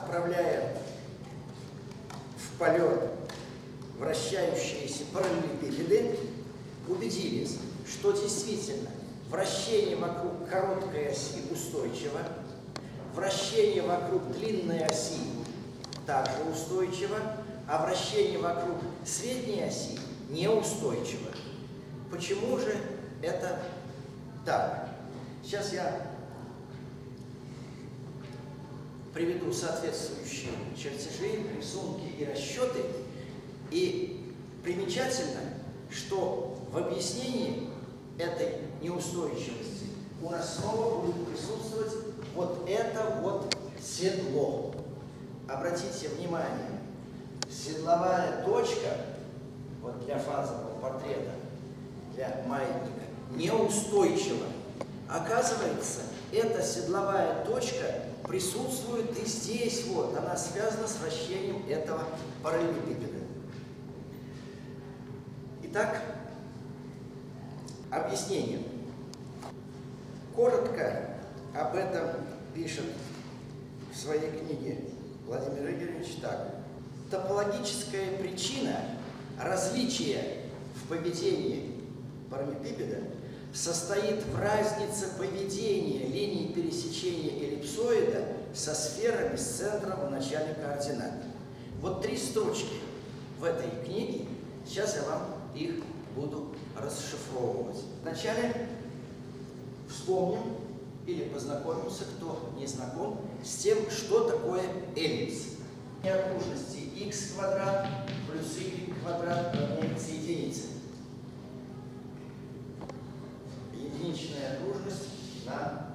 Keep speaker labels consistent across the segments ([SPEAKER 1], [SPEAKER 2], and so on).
[SPEAKER 1] отправляя в полет вращающиеся параллелепипеды, убедились, что действительно вращение вокруг короткой оси устойчиво, вращение вокруг длинной оси также устойчиво, а вращение вокруг средней оси неустойчиво. Почему же это так? Сейчас я приведу соответствующие чертежи, рисунки и расчеты. И примечательно, что в объяснении этой неустойчивости у нас снова будет присутствовать вот это вот седло. Обратите внимание, седловая точка вот для фазового портрета, для маятника, неустойчива. Оказывается, эта седловая точка присутствует и здесь вот. Она связана с вращением этого параллелепипеда. Итак, объяснение. Коротко об этом пишет в своей книге Владимир Игоревич так. Топологическая причина различия в поведении параллелепипеда состоит в разнице поведения линий пересечения эллипсоида со сферами с центром в начале координат. Вот 3 строчки в этой книге, сейчас я вам их буду расшифровывать. Вначале вспомним или познакомимся, кто не знаком, с тем, что такое эллипс. Окружности x квадрат плюс y квадрат равняется единице. Единичная окружность на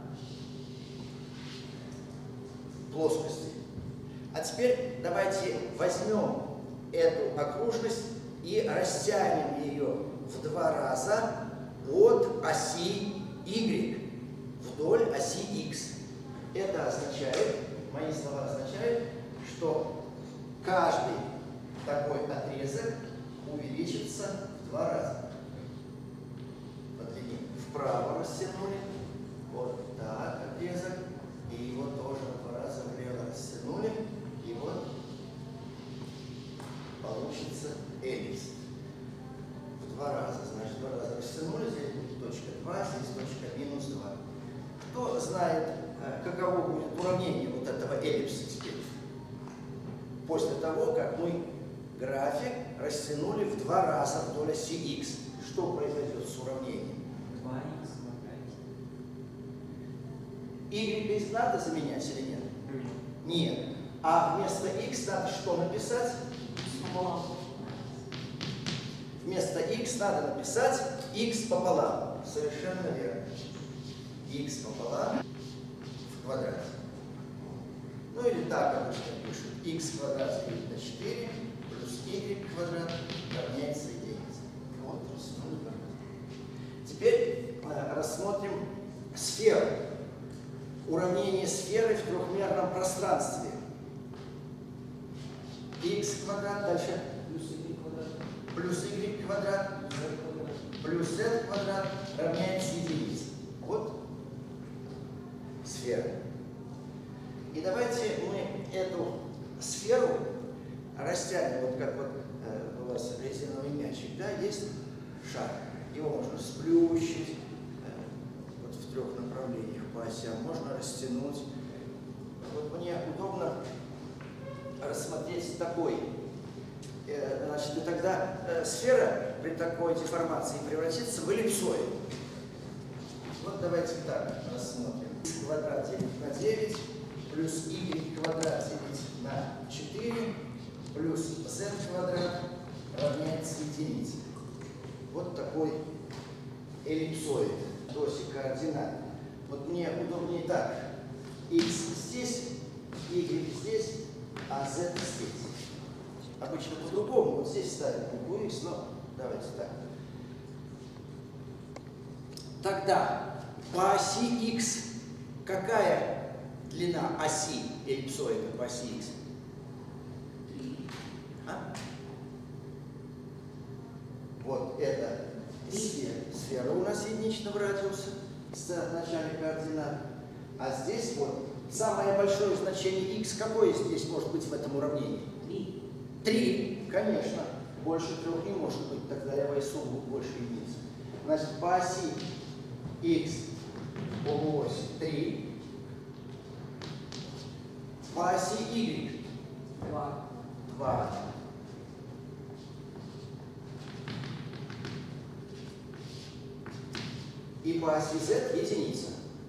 [SPEAKER 1] плоскости. А теперь давайте возьмем эту окружность и растянем ее в 2 раза от оси y вдоль оси x. Это означает, мои слова означают, что каждый такой отрезок увеличится в 2 раза. Вправо растянули, вот так отрезок, и его тоже в 2 раза влево растянули, и вот получится эллипс. В 2 раза, значит, 2 раза растянули, здесь будет точка 2, здесь точка минус 2. Кто знает, каково будет уравнение вот этого эллипса теперь? После того, как мы график растянули в 2 раза вдоль оси x, что произойдет с уравнением? Y надо заменять или нет? Нет. А вместо x надо что написать? Вместо x надо написать x пополам. Совершенно верно. X пополам в квадрате. Ну или так обычно пишут. X квадрат делить на 4 плюс y квадрат равняется единице. Вот, теперь рассмотрим сферу. Уравнение сферы в трехмерном пространстве. X квадрат, дальше плюс y квадрат плюс z квадрат равняется единице. Вот сфера. И давайте мы эту сферу растянем, вот как вот у вас резиновый мячик, да, есть шар. Его можно сплющить вот в 3 направлениях по осям, можно растянуть. Вот мне удобно рассмотреть такой. Значит, и тогда сфера при такой деформации превратится в эллипсоид. Вот давайте так рассмотрим. X квадрат делить на 9 плюс y квадрат делить на 4 плюс z квадрат равняется единице. Вот такой эллипсоид в оси координат. Вот мне удобнее так. X здесь, y здесь, а z здесь. Обычно по-другому. Вот здесь ставим букву x, но давайте так. Тогда по оси x какая длина оси эллипсоида по оси x? Вот это сфера у нас единичного радиуса с начальной координат. А здесь вот самое большое значение x какое здесь может быть в этом уравнении?
[SPEAKER 2] 3.
[SPEAKER 1] 3, конечно. Больше 3 не может быть, тогда левая сумма больше единицы. Значит, по оси x ось 3, по оси y
[SPEAKER 2] 2.
[SPEAKER 1] 2. И по оси z единица.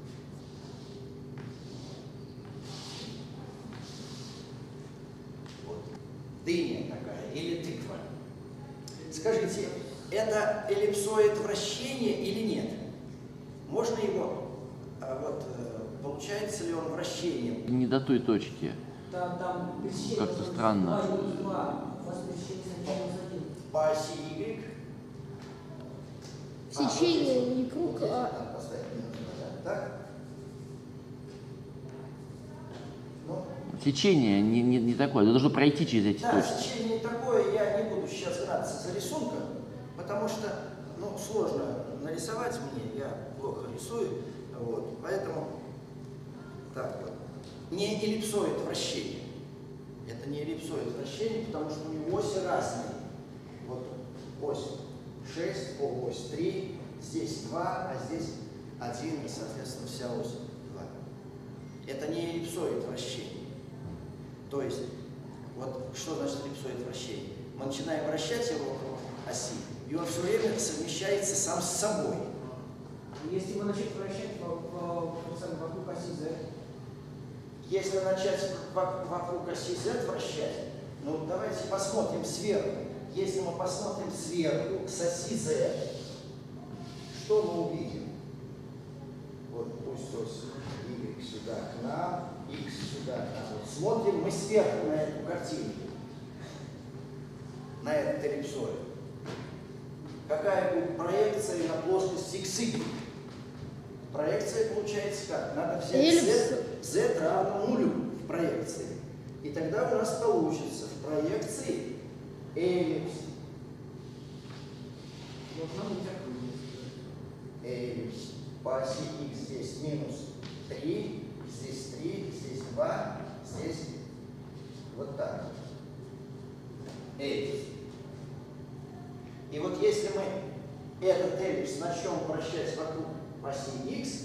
[SPEAKER 1] Вот. Дыня такая или тыква. Скажите, это эллипсоид вращения или нет? Можно его, получается ли он вращением?
[SPEAKER 3] Не до той точки.
[SPEAKER 2] Там пересечение.
[SPEAKER 3] Как-то странно.
[SPEAKER 2] 2 минус 2. У вас пересечение сначала минус 1.
[SPEAKER 1] По оси y.
[SPEAKER 4] Сечение не круг,
[SPEAKER 1] Вот здесь
[SPEAKER 4] а...
[SPEAKER 1] надо поставить минус 2, так? Ну,
[SPEAKER 3] Сечение не такое. Это должно пройти через эти
[SPEAKER 1] да,
[SPEAKER 3] точки.
[SPEAKER 1] сечение такое, я не буду сейчас гнаться за рисунком, потому что, сложно нарисовать мне, я плохо рисую, вот, поэтому, так вот, не эллипсоид вращения, это не эллипсоид вращения, потому что у него оси разные, вот ось 6, ось 3, здесь 2, а здесь 1, и, соответственно, вся ось 2. Это не эллипсоид вращения. То есть, вот что значит эллипсоид вращения? Мы начинаем вращать его вокруг оси, и он все время совмещается сам с собой.
[SPEAKER 2] Если вы начать вращать вокруг оси z,
[SPEAKER 1] Если начать вокруг оси z вращать, давайте посмотрим сверху. Если мы посмотрим сверху с оси z, что мы увидим? Вот пусть ось y сюда к нам, x сюда к нам. Вот смотрим мы сверху на эту картинку, на этот эллипсоид. Какая будет проекция на плоскость xy? Проекция получается как? Надо взять z равно нулю в проекции. И тогда у нас получится в проекции эллипс.
[SPEAKER 2] должна быть окружность.
[SPEAKER 1] Эллипс. По оси x здесь минус 3, здесь 3, здесь 2, здесь вот так. Эллипс. И вот если мы этот эллипс начнем вращать вокруг оси x,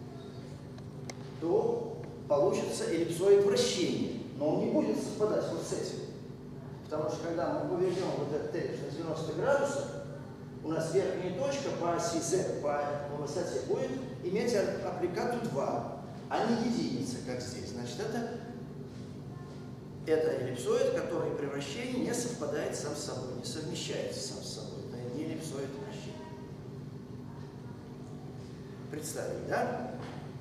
[SPEAKER 1] то получится эллипсоид вращения. Но он не будет совпадать вот с этим. Потому что когда мы повернем вот этот эллипс на 90 градусов, у нас верхняя точка по оси z по высоте будет иметь аппликату 2, а не единица, как здесь. Значит, это эллипсоид, который при вращении не совпадает сам с собой, не совмещается сам с собой. Это не эллипсоид вращения. Представили, да?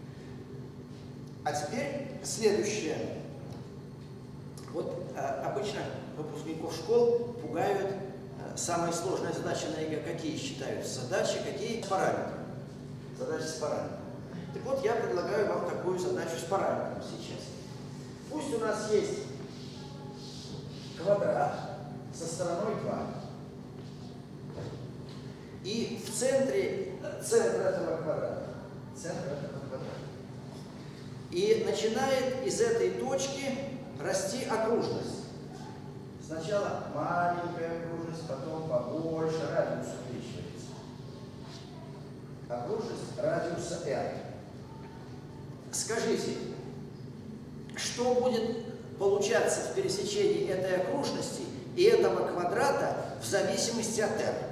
[SPEAKER 1] А теперь следующее. Вот обычно выпускников школ пугают самые сложные задачи на ЕГЭ. Какие считаются задачи, какие с параметрами. Задачи с параметрами. Так вот, я предлагаю вам такую задачу с параметром сейчас. Пусть у нас есть квадрат со стороной 2. И в центре этого квадрата. И начинает из этой точки расти окружность. Сначала маленькая окружность, потом побольше, радиус увеличивается. Окружность радиуса r. Скажите, что будет получаться в пересечении этой окружности и этого квадрата в зависимости от r?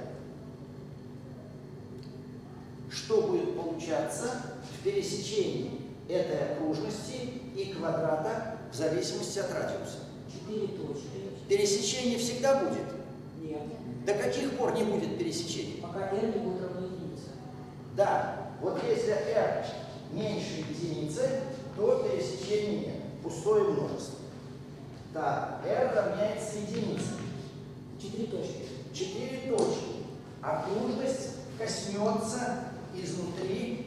[SPEAKER 1] Что будет получаться в пересечении этой окружности и квадрата в зависимости от радиуса?
[SPEAKER 2] 4 точки.
[SPEAKER 1] Пересечение всегда будет?
[SPEAKER 2] Нет.
[SPEAKER 1] До каких пор не будет пересечения?
[SPEAKER 2] Пока r не будет равно единице.
[SPEAKER 1] Да, вот если r меньше единицы, то пересечения нет. Пустое множество. Так, r равняется единице.
[SPEAKER 2] 4 точки.
[SPEAKER 1] 4 точки. Окружность коснется изнутри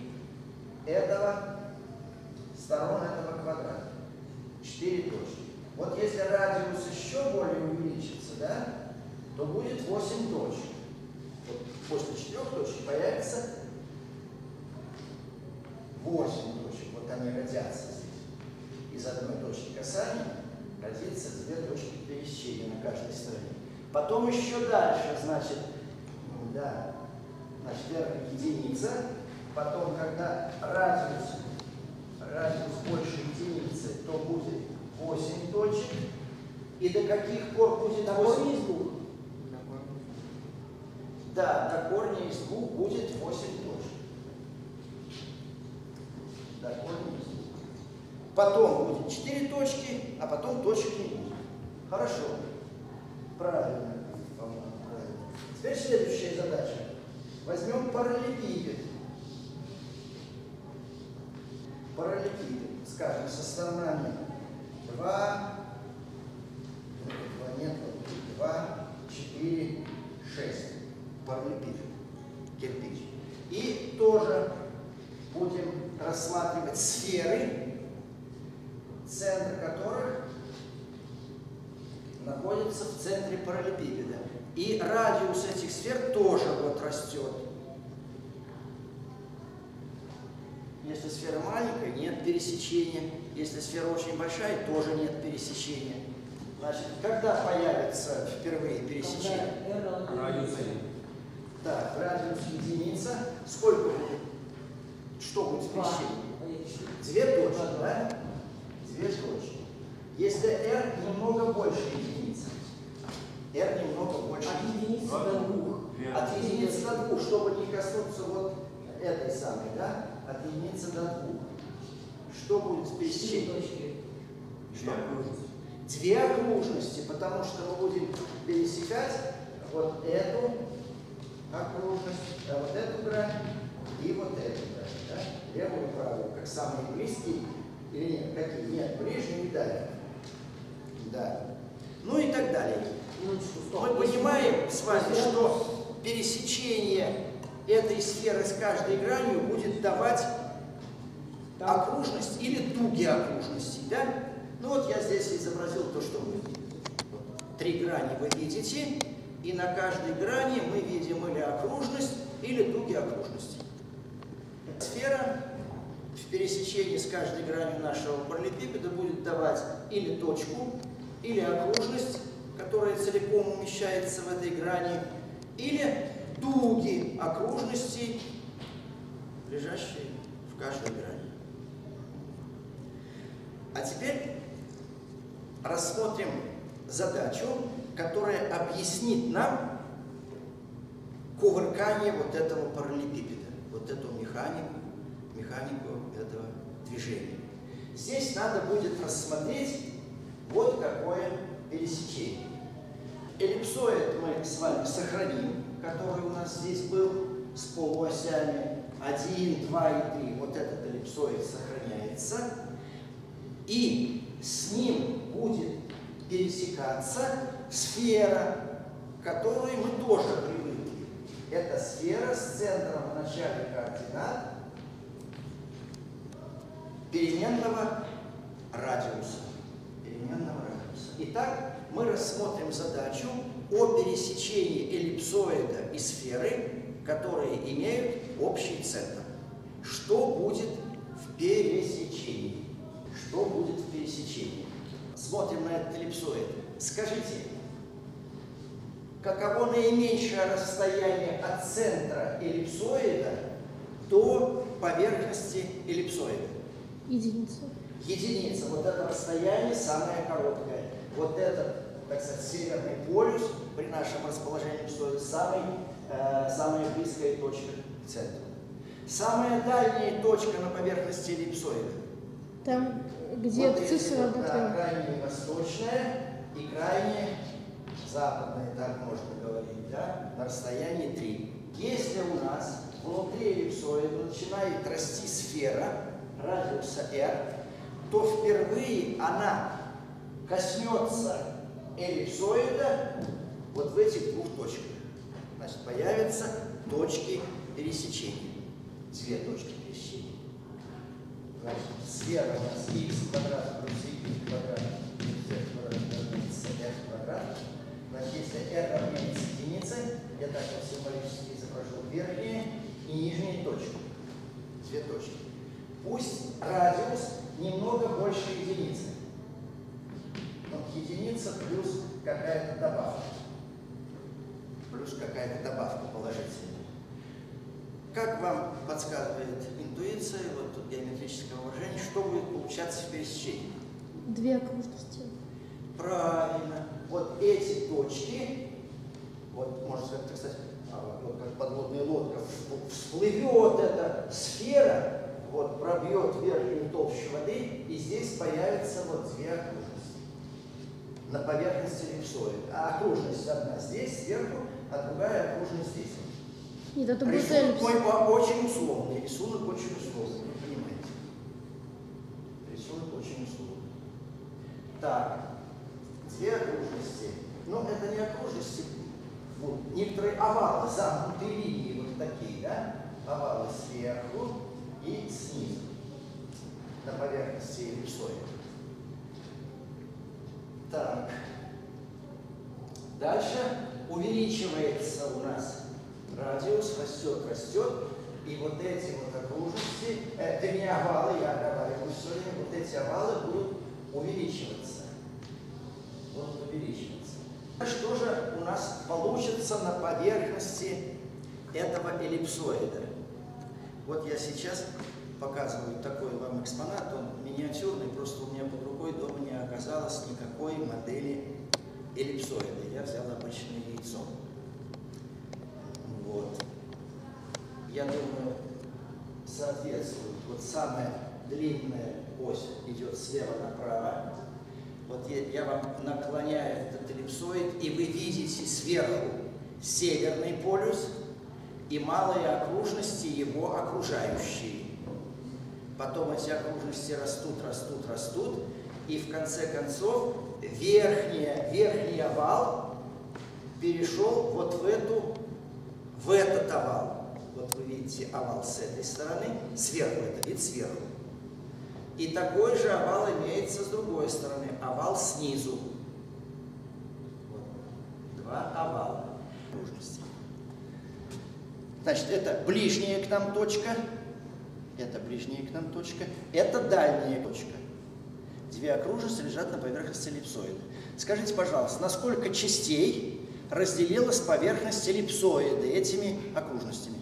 [SPEAKER 1] сторон этого квадрата. 4 точки. Вот если радиус еще более увеличится, да, то будет 8 точек. Вот после 4 точек появится 8 точек. Вот они родятся здесь. из одной точки касания родится две точки пересечения на каждой стороне. Потом еще дальше, значит, да, верх единица. Потом, когда радиус больше единицы, то будет 8 точек. И до каких пор будет 8 из 2? Да, до корня из 2 будет 8 точек. До корня из 2. Потом будет 4 точки, а потом точек не будет. Хорошо. Правильно. Правильно. Теперь следующая задача. Возьмем параллелепипед. Параллелепипед, скажем, со сторонами 2, 4, 6. Параллелепипед, кирпич. И тоже будем рассматривать сферы, центр которых находится в центре параллелепипеда. И радиус этих сфер тоже вот растет. Если сфера маленькая, нет пересечения. Если сфера очень большая, тоже нет пересечения. Значит, когда появится впервые пересечение?
[SPEAKER 2] Радиус 1.
[SPEAKER 1] Так, радиус единица. Сколько будет? Что будет пересечение? 2 точки, да? 2 точки. Если r немного больше единицы. R немного больше.
[SPEAKER 2] От единицы до 2.
[SPEAKER 1] От единицы до 2, чтобы не коснуться вот этой самой, да? От единицы до 2. Что будет в пересечении? Что? 2 окружности, потому что мы будем пересекать вот эту окружность, вот эту грань и вот эту грань, да? Левую и правую, как самые близкие, или нет, какие? Нет, ближние и дальние. Да. Ну и так далее. Мы понимаем с вами, что пересечение этой сферы с каждой гранью будет давать окружность или дуги окружностей, да? Ну вот я здесь изобразил то, что мы видим. 3 грани вы видите, и на каждой грани мы видим или окружность, или дуги окружности. Сфера в пересечении с каждой гранью нашего параллелепипеда будет давать или точку, или окружность, которая целиком умещается в этой грани, или дуги окружностей, лежащие в каждой грани. А теперь рассмотрим задачу, которая объяснит нам кувыркание вот этого параллелепипеда, вот эту механику этого движения. Здесь надо будет рассмотреть вот какое пересечение. Эллипсоид мы с вами сохраним, который у нас здесь был, с полуосями 1, 2 и 3. Вот этот эллипсоид сохраняется. И с ним будет пересекаться сфера, к которой мы тоже привыкли. Это сфера с центром в начале координат переменного радиуса. Итак, мы рассмотрим задачу о пересечении эллипсоида и сферы, которые имеют общий центр. Что будет в пересечении? Что будет в пересечении? Смотрим на этот эллипсоид. Скажите, каково наименьшее расстояние от центра эллипсоида до поверхности эллипсоида?
[SPEAKER 4] Единица.
[SPEAKER 1] Единица. Вот это расстояние самое короткое. Вот этот, так сказать, северный полюс при нашем расположении эллипсоида самая близкая точка к центру. Самая дальняя точка на поверхности эллипсоида.
[SPEAKER 4] Там, где
[SPEAKER 1] вот
[SPEAKER 4] цифра
[SPEAKER 1] вот, да, крайне восточная и крайне западная, так можно говорить, да, на расстоянии 3. Если у нас внутри эллипсоида начинает расти сфера радиуса r, то впервые она коснется эллипсоида вот в этих 2 точках. Значит, появятся точки пересечения. 2 точки пересечения. Значит, сфера у нас x квадрат плюс y квадрат плюс z квадрат равняется r квадрат. Значит, если r равняется единице, я так вот символически изображу верхние и нижние точки. 2 точки. Пусть радиус немного больше единицы. единица плюс какая-то добавка. Плюс какая-то добавка положительная. Как вам подсказывает интуиция, вот тут геометрическое выражение, что будет получаться в пересечении?
[SPEAKER 4] Две окружности.
[SPEAKER 1] Правильно. Вот эти точки, вот можно сказать, кстати, вот как подводная лодка, всплывет эта сфера, вот пробьет верхнюю толщу воды, и здесь появятся вот две окружности на поверхности эллипсоида. А окружность одна здесь, сверху, а другая окружность здесь.
[SPEAKER 4] Нет, это будет
[SPEAKER 1] Рисунок
[SPEAKER 4] эллипс.
[SPEAKER 1] очень условный, рисунок очень условный, вы понимаете. Рисунок очень условный. Так, две окружности. Но это не окружности, вот, некоторые овалы, замкнутые линии, вот такие, да? Овалы сверху и снизу, на поверхности эллипсоида. Так, дальше увеличивается у нас радиус, растет, и вот эти вот окружности, вернее овалы, я оговариваю все время, вот эти овалы будут увеличиваться. Что же у нас получится на поверхности этого эллипсоида? Вот я сейчас показываю такой вам экспонат, он миниатюрный, просто у меня под рукой дома не оказалось никакой модели эллипсоида. Я взял обычное яйцо. Вот. Я думаю, соответствует. Вот самая длинная ось идет слева направо. Вот я вам наклоняю этот эллипсоид, и вы видите сверху северный полюс и малые окружности его окружающие. Потом эти окружности растут, и в конце концов верхний овал перешел вот в этот овал. Вот вы видите овал с этой стороны, сверху, это вид сверху. И такой же овал имеется с другой стороны, овал снизу. Вот. Два овала. Значит, это ближняя к нам точка, это дальняя точка. Две окружности лежат на поверхности эллипсоида. Скажите, пожалуйста, на сколько частей разделилась поверхность эллипсоида этими окружностями?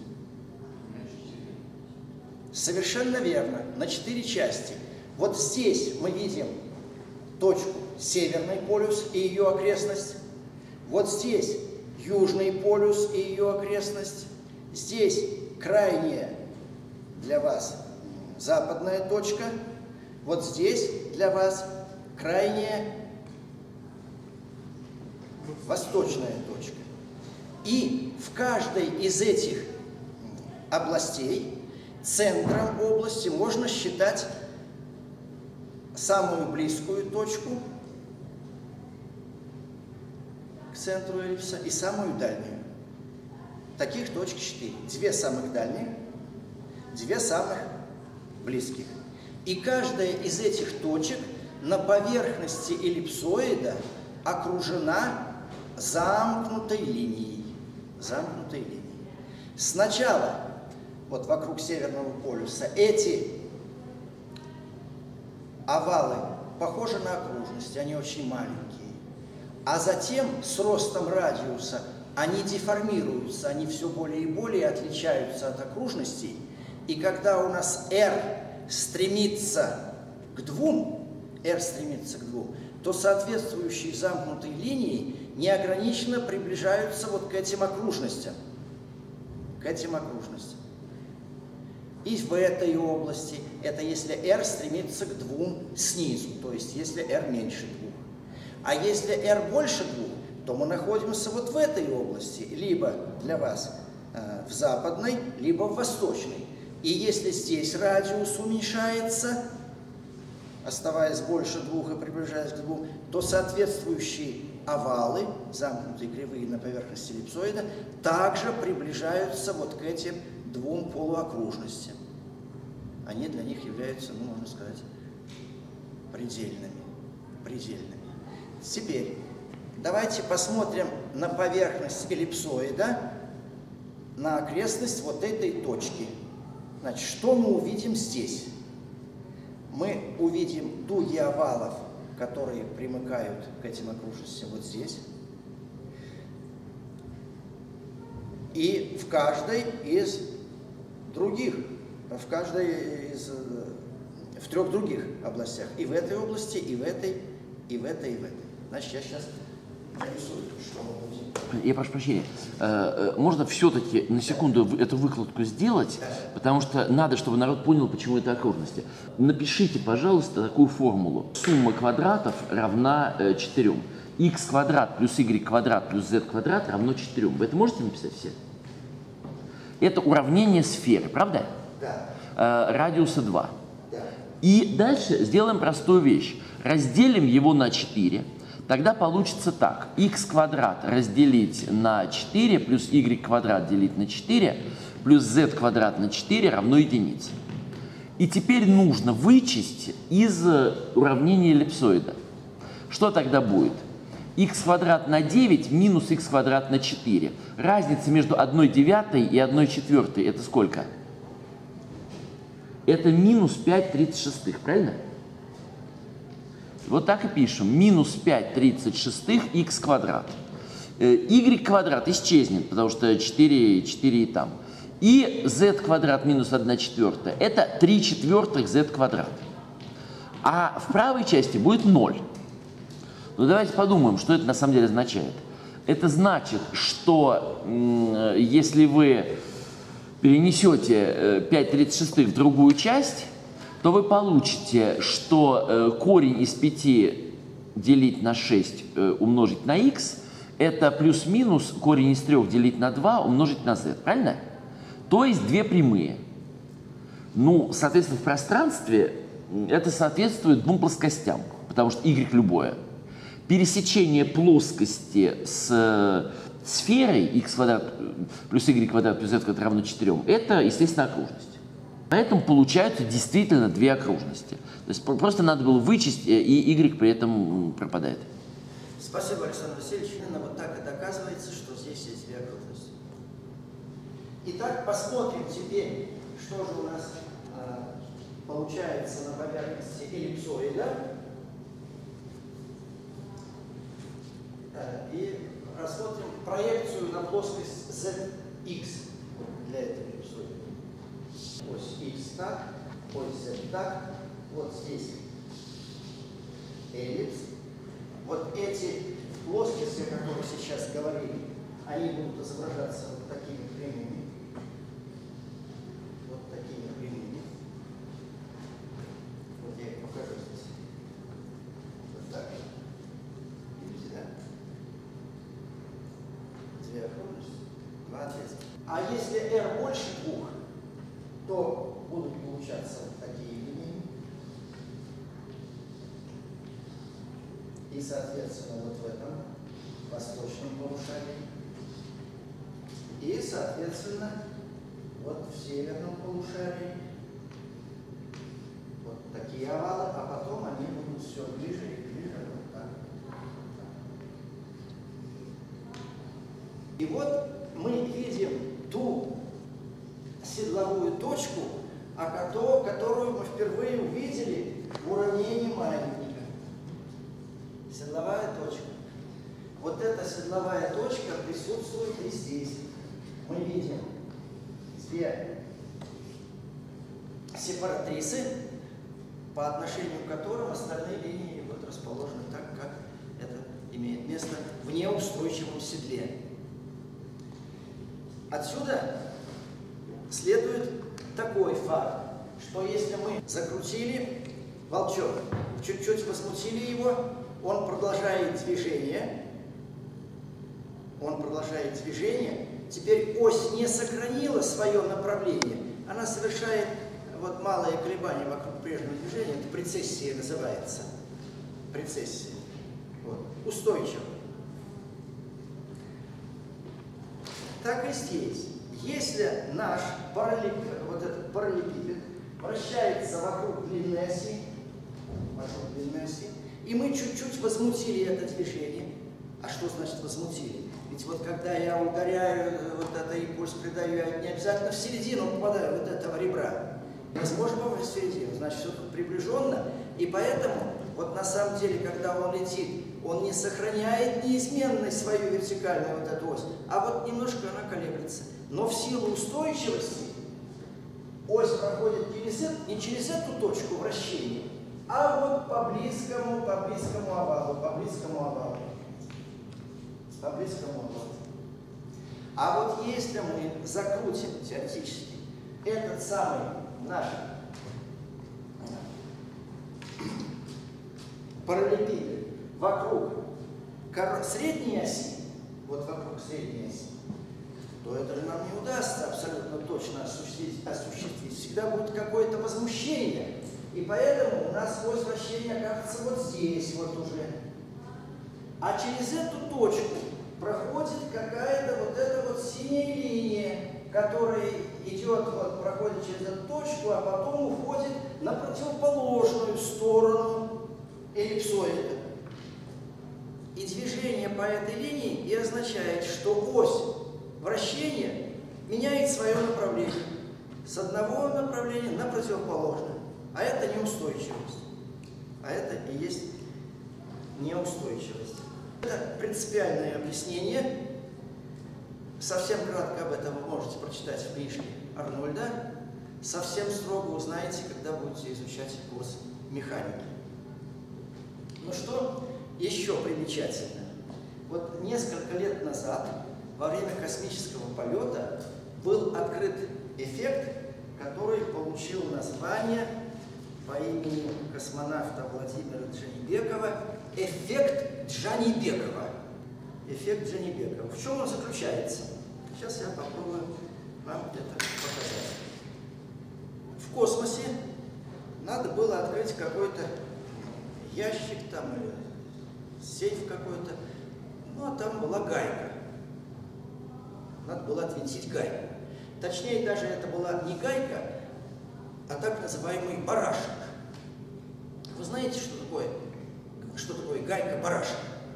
[SPEAKER 1] Совершенно верно, на 4 части. Вот здесь мы видим точку Северный полюс и ее окрестность. Вот здесь Южный полюс и ее окрестность. Здесь крайняя для вас западная точка. Вот здесь для вас крайняя восточная точка. И в каждой из этих областей центром области можно считать самую близкую точку к центру эллипса и самую дальнюю. Таких точек 4. 2 самых дальних, 2 самых близких. И каждая из этих точек на поверхности эллипсоида окружена замкнутой линией. Сначала вот вокруг Северного полюса эти овалы похожи на окружности, они очень маленькие. А затем с ростом радиуса они деформируются, они все более и более отличаются от окружностей. И когда у нас R стремится к 2, то соответствующие замкнутые линии неограниченно приближаются вот к этим окружностям. И в этой области, это если R стремится к 2 снизу, то есть если R меньше 2. А если R больше 2, то мы находимся вот в этой области, либо для вас в западной, либо в восточной. И если здесь радиус уменьшается, оставаясь больше 2 и приближаясь к 2, то соответствующие овалы, замкнутые кривые на поверхности эллипсоида, также приближаются вот к этим 2 полуокружностям. Они для них являются, ну, можно сказать, предельными. Теперь давайте посмотрим на поверхность эллипсоида, на окрестность вот этой точки. Значит, что мы увидим здесь? Мы увидим дуги овалов, которые примыкают к этим окружностям вот здесь. И в каждой из других, в трех других областях. И в этой области, и в этой, и в этой, и в этой. Значит, я сейчас нарисую, что мы будем.
[SPEAKER 3] Я прошу прощения, можно все-таки на секунду эту выкладку сделать, потому что надо, чтобы народ понял, почему это окружности. Напишите, пожалуйста, такую формулу. Сумма квадратов равна 4. Х квадрат плюс y квадрат плюс z квадрат равно 4. Вы это можете написать все? Это уравнение сферы, правда?
[SPEAKER 1] Да.
[SPEAKER 3] Радиуса 2.
[SPEAKER 1] Да.
[SPEAKER 3] И дальше сделаем простую вещь. Разделим его на 4. Тогда получится так. Х квадрат разделить на 4 плюс y квадрат делить на 4 плюс z квадрат на 4 равно единице. И теперь нужно вычесть из уравнения эллипсоида. Что тогда будет? Х квадрат на 9 минус х квадрат на 4. Разница между 1/9 и 1/4 это сколько? Это минус 5/36, правильно? Вот так и пишем. Минус 5/36 х квадрат. Y квадрат исчезнет, потому что 4 и там. И z квадрат минус 1/4 это 3/4 z квадрат. А в правой части будет 0. Но давайте подумаем, что это на самом деле означает. Это значит, что если вы перенесете 5/36 в другую часть, то вы получите, что корень из 5 делить на 6 умножить на х это плюс-минус корень из 3 делить на 2 умножить на z. Правильно? То есть две прямые. Ну, соответственно, в пространстве это соответствует двум плоскостям, потому что y любое. Пересечение плоскости с сферой x квадрат плюс y квадрат плюс z квадрат равно 4 это, естественно, окружность. Поэтому получаются действительно две окружности. То есть просто надо было вычесть, и y при этом пропадает.
[SPEAKER 1] Спасибо, Александр Васильевич. Именно вот так и доказывается, что здесь есть две окружности. Итак, посмотрим теперь, что же у нас получается на поверхности эллипсоида. И рассмотрим проекцию на плоскость ZX для этого эллипсоида. Ось X так, ось Z так, вот здесь эллипс. Вот эти плоскости, о которых сейчас говорили, они будут изображаться вот такими прямыми. Вот такими прямыми. Вот я их покажу здесь. Вот так. Видите, да? Две окружности, два отрезка. А если R больше 2, то будут получаться вот такие линии. И, соответственно, вот в этом восточном полушарии. И, соответственно, вот в северном полушарии. Вот такие овалы, а потом они будут все ближе и ближе. Вот так. И вот мы видим ту седловую точку, которую мы впервые увидели в уравнении маятника. Седловая точка. Вот эта седловая точка присутствует и здесь. Мы видим две сепаратрисы, по отношению к которым остальные линии будут расположены так, как это имеет место в неустойчивом седле. Отсюда следует такой факт, что если мы закрутили волчок, чуть-чуть возмутили его, он продолжает движение, теперь ось не сохранила свое направление, она совершает вот малые колебания вокруг прежнего движения, это прецессия называется, прецессия, вот, устойчиво. Так и здесь. Если наш вот этот параллелепипед вращается вокруг длинной оси, и мы чуть-чуть возмутили это движение. А что значит возмутили? Ведь вот когда я ударяю, вот этот импульс придаю, я не обязательно в середину попадаю вот этого ребра. Возможно, в середину, значит, все тут приближенно, и поэтому вот на самом деле, когда он летит, он не сохраняет неизменной свою вертикальную вот эту ось, а вот немножко она колеблется. Но в силу устойчивости ось проходит не через эту точку вращения, а вот по близкому овалу. А вот если мы закрутим теоретически этот самый наш параллелепипед вокруг средней оси, вот вокруг средней оси, то это же нам не удастся абсолютно точно осуществить. Всегда будет какое-то возмущение. И поэтому у нас ось вращения окажется вот здесь вот уже. А через эту точку проходит какая-то вот эта вот синяя линия, которая идет, вот, проходит через эту точку, а потом уходит на противоположную сторону эллипсоида. И движение по этой линии и означает, что ось вращения меняет свое направление с одного направления на противоположное. А это неустойчивость. А это и есть неустойчивость. Это принципиальное объяснение. Совсем кратко об этом вы можете прочитать в книжке Арнольда. Совсем строго узнаете, когда будете изучать курс механики. Ну что еще примечательно? Вот несколько лет назад, во время космического полета, был открыт эффект, который получил название по имени космонавта Владимира Джанибекова эффект Джанибекова. Эффект Джанибекова. В чем он заключается? Сейчас я попробую вам это показать. В космосе надо было открыть какой-то ящик там или сейф какой-то, ну а там была гайка. Надо было отвинтить гайку. Точнее, даже это была не гайка, а так называемый барашек. Вы знаете, что такое гайка-барашек?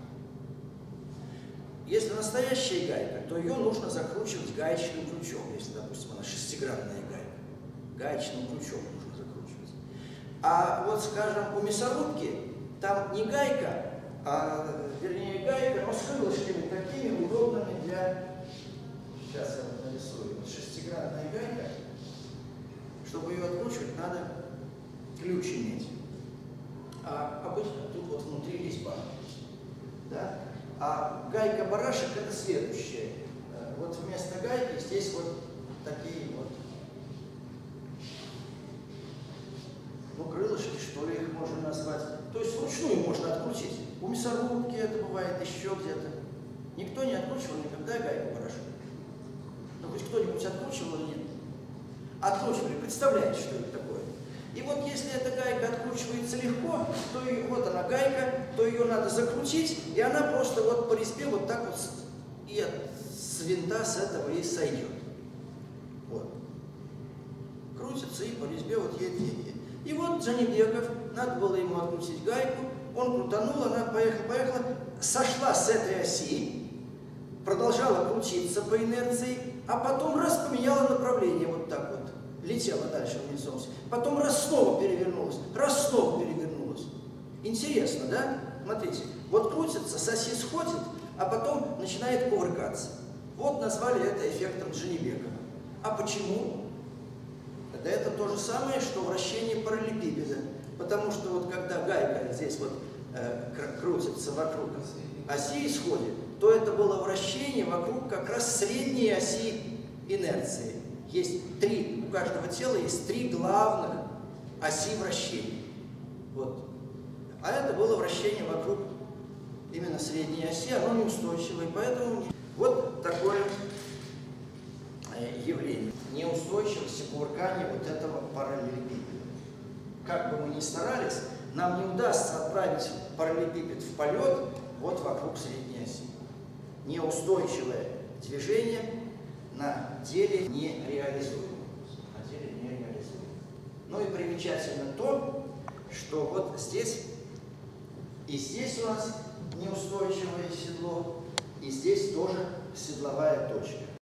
[SPEAKER 1] Если настоящая гайка, то ее нужно закручивать гаечным ключом, если, допустим, она шестигранная гайка. Гаечным ключом нужно закручивать. А вот, скажем, у мясорубки там не гайка, вернее гайка, но с крылышками такими удобными для... Сейчас я вот нарисую. Вот шестигранная гайка. Чтобы ее откручивать, надо ключ иметь. А обычно тут вот внутри резьба. Да? А гайка-барашек — это следующее. Вот вместо гайки здесь вот такие вот, ну, крылышки, что ли, их можно назвать. То есть вручную можно открутить. У мясорубки это бывает, еще где-то. Никто не откручивал никогда гайку-барашек. Ну, хоть кто-нибудь откручивал или нет? Откручивали. Представляете, что это такое? И вот если эта гайка откручивается легко, то вот она гайка, то ее надо закрутить, и она просто вот по резьбе вот так вот и с винта с этого и сойдет. Вот. Крутится и по резьбе вот едет. И вот Джанибеков, надо было ему открутить гайку, он крутанул, она поехала, сошла с этой оси, продолжала крутиться по инерции, а потом раз поменяла направление вот так вот. Летела дальше вниз. Потом раз снова перевернулась, раз снова перевернулась. Интересно, да? Смотрите, вот крутится, с оси сходит, а потом начинает кувыркаться. Вот назвали это эффектом Джанибекова. А почему? Да это то же самое, что вращение параллелепипеда. Потому что вот когда гайка здесь вот крутится вокруг оси и сходит, то это было вращение вокруг как раз средней оси инерции. Есть три, у каждого тела есть три главных оси вращения. Вот. А это было вращение вокруг именно средней оси, оно неустойчивое, поэтому вот такое явление. Неустойчивость и кувыркание вот этого параллелепипеда. Как бы мы ни старались, нам не удастся отправить параллелепипед в полет вот вокруг средней оси. Неустойчивое движение на деле не реализуемо. Ну и примечательно то, что вот здесь и здесь у нас неустойчивое седло, и здесь тоже седловая точка.